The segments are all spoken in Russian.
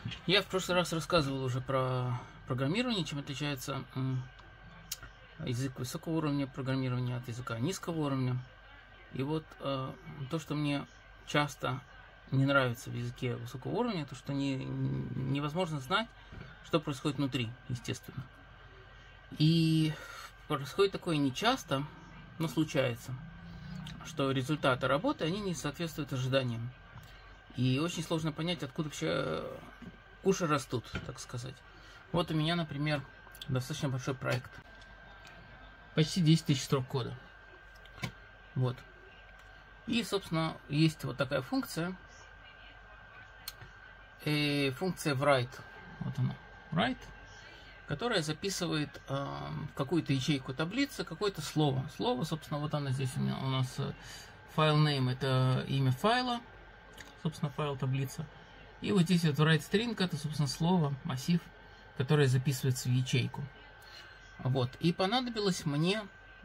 Я в прошлый раз рассказывал уже про программирование, чем отличается язык высокого уровня программирования от языка низкого уровня. И вот то, что мне часто не нравится в языке высокого уровня, то, что невозможно знать, что происходит внутри, естественно. И происходит такое нечасто, но случается, что результаты работы, они не соответствуют ожиданиям. И очень сложно понять, откуда вообще уши растут, так сказать. Вот у меня, например, достаточно большой проект. Почти 10 тысяч строк кода. Вот. И, собственно, есть вот такая функция. Функция write. Вот она. Write. Которая записывает в какую-то ячейку таблицы какое-то слово. Слово, собственно, вот оно здесь у нас file name, это имя файла. Собственно, файл таблица. И вот здесь вот write string, это, собственно, слово, массив, которое записывается в ячейку. Вот. И понадобилось мне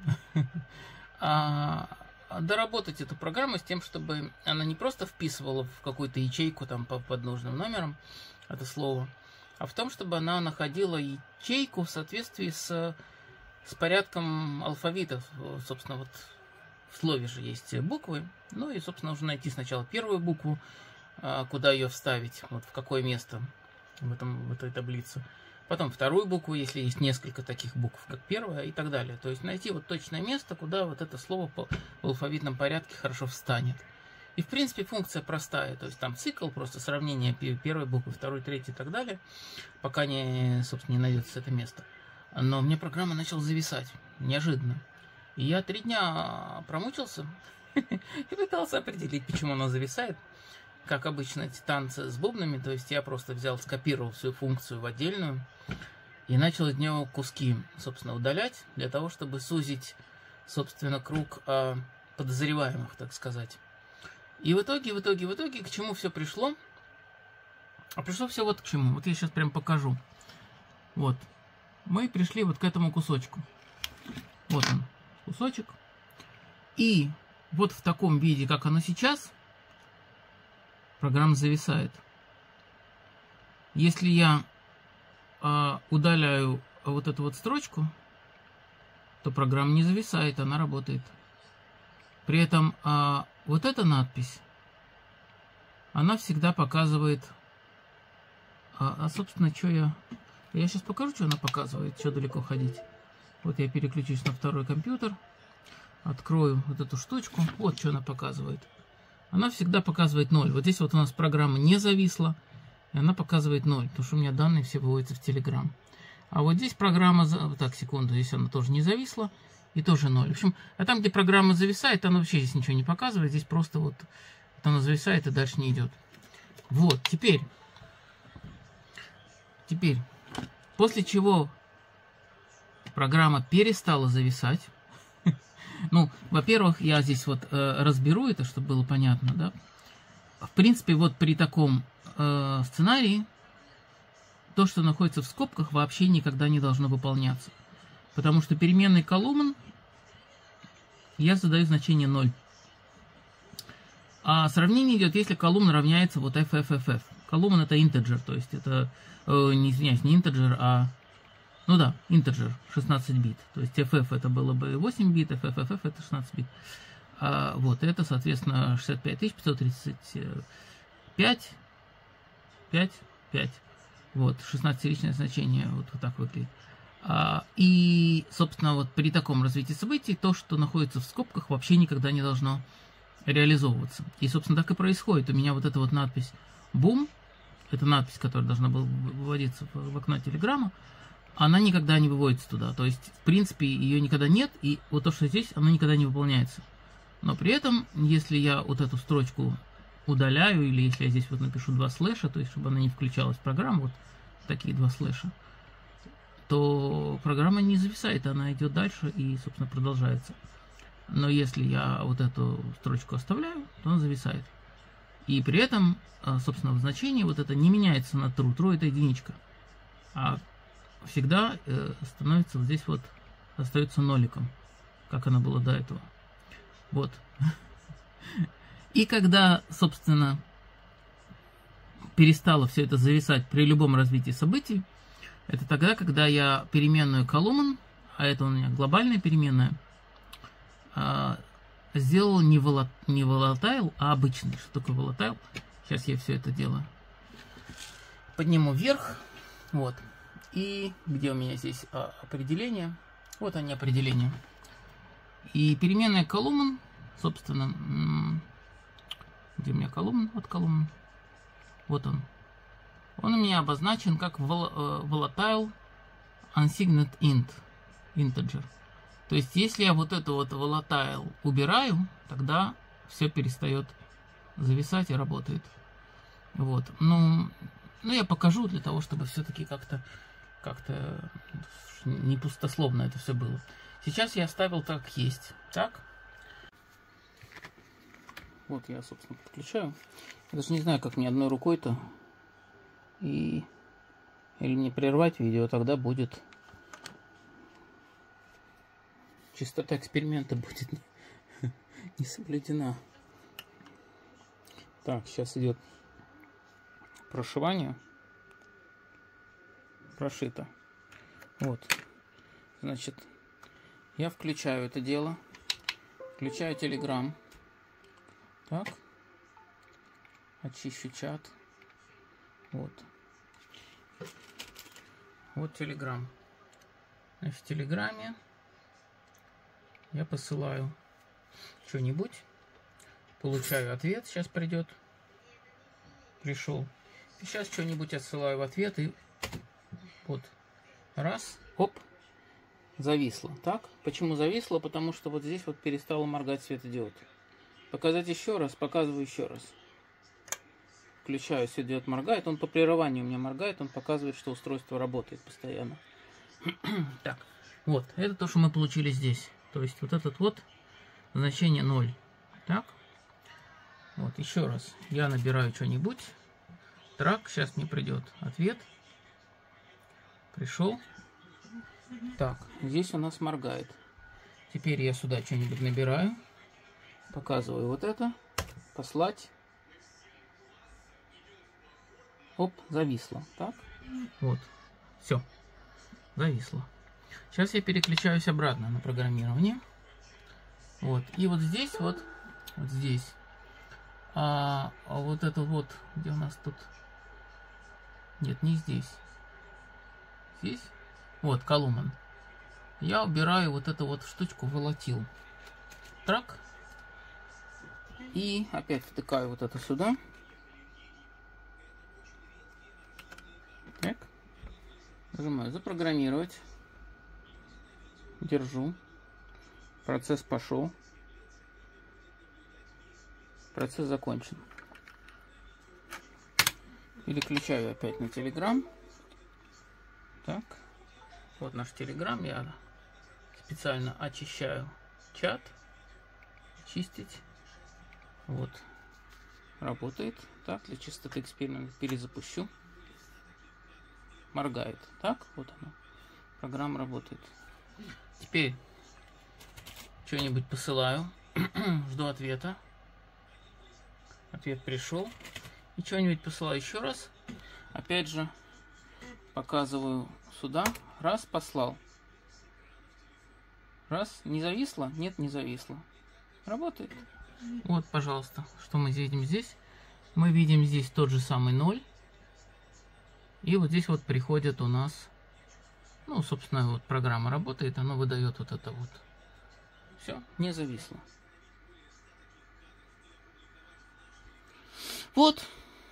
доработать эту программу с тем, чтобы она не просто вписывала в какую-то ячейку там под нужным номером это слово, а в том, чтобы она находила ячейку в соответствии с порядком алфавита. Собственно, вот в слове же есть буквы. Ну и, собственно, нужно найти сначала первую букву, куда ее вставить, вот в какое место в этой таблице. Потом вторую букву, если есть несколько таких букв, как первая, и так далее. То есть найти вот точное место, куда вот это слово в алфавитном порядке хорошо встанет. И, в принципе, функция простая. То есть там цикл, просто сравнение первой буквы, второй, третьей и так далее, пока собственно, не найдется это место. Но мне программа начала зависать. Неожиданно. И я 3 дня промучился и пытался определить, почему она зависает. Как обычно, эти танцы с бубнами, то есть я просто скопировал всю функцию в отдельную и начал из нее куски, собственно, удалять, для того, чтобы сузить, собственно, круг подозреваемых, так сказать. И в итоге, к чему все пришло? А пришло все вот к чему. Вот я сейчас прям покажу. Вот. Мы пришли вот к этому кусочку. Вот он, кусочек. И вот в таком виде, как оно сейчас, программа зависает. Если я удаляю вот эту вот строчку, то программа не зависает, она работает. При этом вот эта надпись, она всегда показывает... собственно, что я... Я сейчас покажу, что она показывает, что далеко ходить. Вот я переключусь на второй компьютер, открою вот эту штучку, вот что она показывает. Она всегда показывает 0. Вот здесь вот у нас программа не зависла, и она показывает 0, потому что у меня данные все выводятся в Telegram. А вот здесь программа... Так, секунду, здесь она тоже не зависла, и тоже 0. В общем, а там, где программа зависает, она вообще здесь ничего не показывает, здесь просто вот она зависает и дальше не идет. Вот, теперь, после чего программа перестала зависать. Ну, во-первых, я здесь вот разберу это, чтобы было понятно, да. В принципе, вот при таком сценарии то, что находится в скобках, вообще никогда не должно выполняться. Потому что переменной колумн я задаю значение 0. А сравнение идет, если колумна равняется вот FFFF. Колумн это integer, то есть это, не извиняюсь, не integer, а... Ну да, integer, 16 бит. То есть FF это было бы 8 бит, FFFF это 16 бит. Вот, это, соответственно, 65535, 5. Вот, 16-личное значение, вот так выглядит. И, собственно, вот при таком развитии событий, то, что находится в скобках, вообще никогда не должно реализовываться. И, собственно, так и происходит. У меня вот эта вот надпись «Бум», это надпись, которая должна была выводиться в окно Телеграма, она никогда не выводится туда. То есть, в принципе, ее никогда нет, и вот то, что здесь, оно никогда не выполняется. Но при этом, если я вот эту строчку удаляю, или если я здесь вот напишу 2 слэша, то есть, чтобы она не включалась в программу, вот такие 2 слэша, то программа не зависает, она идет дальше и, собственно, продолжается. Но если я вот эту строчку оставляю, то она зависает. И при этом, собственно, в значении вот это не меняется на true. True это единичка. А всегда становится вот здесь вот, остается ноликом, как оно было до этого. Вот. И когда, собственно, перестало все это зависать при любом развитии событий, это тогда, когда я переменную column, а это у меня глобальная переменная, сделал не volatile, а обычный. Что такое volatile? Сейчас я все это дело подниму вверх. Вот. И где у меня здесь определения? Вот они, определения. И переменная column, собственно, где у меня column? Вот column. Вот он. Он у меня обозначен как volatile unsigned int, integer. То есть, если я вот это вот volatile убираю, тогда все перестает зависать и работает. Вот. Ну, я покажу для того, чтобы все-таки как-то не пустословно это все было. Сейчас я оставил так, как есть. Так. Вот я, собственно, подключаю. Я даже не знаю, как мне одной рукой-то. Или не прервать видео, тогда будет... Частота эксперимента будет не соблюдена. Так, сейчас идет прошивание. Прошито. Вот. Значит, я включаю это дело. Включаю Telegram. Так. Очищу чат. Вот. Вот Telegram. Значит, в Телеграме я посылаю что-нибудь. Получаю ответ. Сейчас придет. Пришел. И сейчас что-нибудь отсылаю в ответ. И вот. Раз. Оп. Зависло. Так. Почему зависло? Потому что вот здесь вот перестало моргать светодиод. Показать еще раз. Показываю еще раз. Включаю, светодиод моргает. Он по прерыванию у меня моргает. Он показывает, что устройство работает постоянно. Так. Вот. Это то, что мы получили здесь. То есть вот этот вот значение 0. Так. Вот. Еще раз. Я набираю что-нибудь. Так. Сейчас мне придет ответ. Пришел. Так. Здесь у нас моргает. Теперь я сюда что-нибудь набираю. Показываю вот это. Послать. Оп, зависло. Так. Вот. Все. Зависло. Сейчас я переключаюсь обратно на программирование. Вот. И вот здесь, вот здесь. Вот это вот, где у нас тут... Нет, не здесь. Здесь. Вот, column. Я убираю вот эту вот штучку volatile. Так. И опять втыкаю вот это сюда. Так. Нажимаю запрограммировать. Держу. Процесс пошел. Процесс закончен. Переключаю опять на Telegram. Так. Вот наш Telegram. Я специально очищаю чат. Чистить. Вот. Работает. Так, для чистоты эксперимента перезапущу. Моргает. Так, вот оно. Программа работает. Теперь что-нибудь посылаю. Жду ответа. Ответ пришел. И что-нибудь посылаю еще раз. Опять же показываю сюда. Раз, послал. Раз, не зависло? Нет, не зависло. Работает. Вот, пожалуйста, что мы видим здесь. Мы видим здесь тот же самый 0. И вот здесь вот приходит у нас, ну, собственно, вот программа работает, она выдает вот это вот. Все, не зависло. Вот.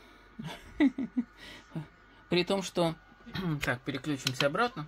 При том, что... Так, переключимся обратно.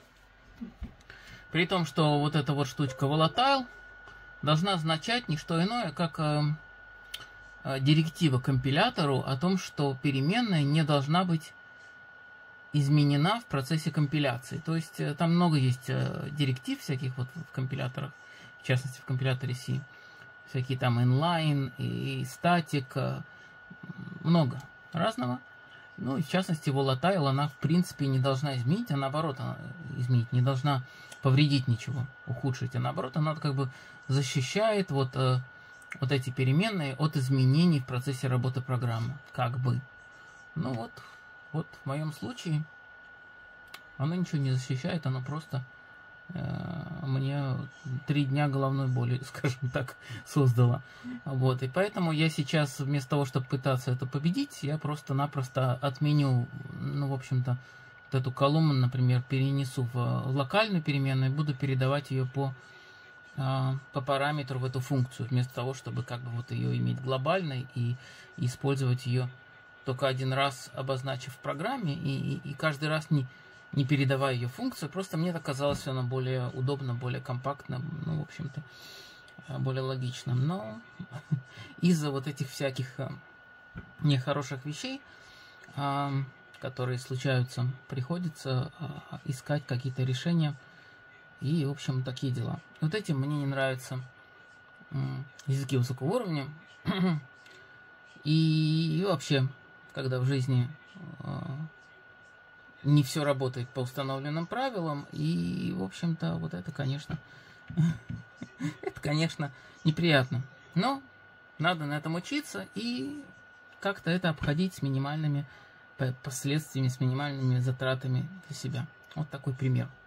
При том, что вот эта вот штучка volatile должна означать не что иное, как директива компилятору о том, что переменная не должна быть изменена в процессе компиляции. То есть там много есть директив всяких вот в компиляторах, в частности в компиляторе C. Всякие там inline и static, много разного. Ну и в частности volatile она в принципе не должна изменить, а наоборот она изменить, не должна повредить ничего, ухудшить, а наоборот она как бы защищает вот эти переменные от изменений в процессе работы программы, как бы. Ну вот в моем случае оно ничего не защищает, оно просто мне 3 дня головной боли, скажем так, создало. Вот, и поэтому я сейчас вместо того, чтобы пытаться это победить, я просто-напросто отменю, ну, в общем-то, вот эту колумну, например, перенесу в локальную переменную и буду передавать ее по параметру в эту функцию, вместо того, чтобы как бы вот ее иметь глобальной и использовать ее только один раз, обозначив в программе, и каждый раз не передавая ее функцию, просто мне это казалось она более удобно, более компактно, ну, в общем-то, более логично. Но из-за вот этих всяких нехороших вещей, которые случаются, приходится искать какие-то решения. И, в общем, такие дела. Вот этим мне не нравятся языки высокого уровня. И вообще, когда в жизни не все работает по установленным правилам. И, в общем-то, вот это, конечно, неприятно. Но надо на этом учиться и как-то это обходить с минимальными последствиями, с минимальными затратами для себя. Вот такой пример.